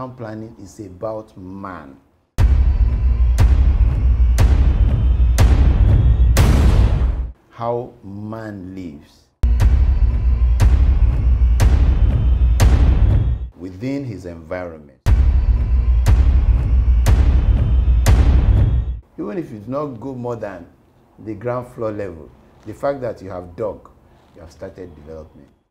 town planning is about man. How man lives within his environment. Even if you do not go more than the ground floor level, the fact that you have dug, you have started development.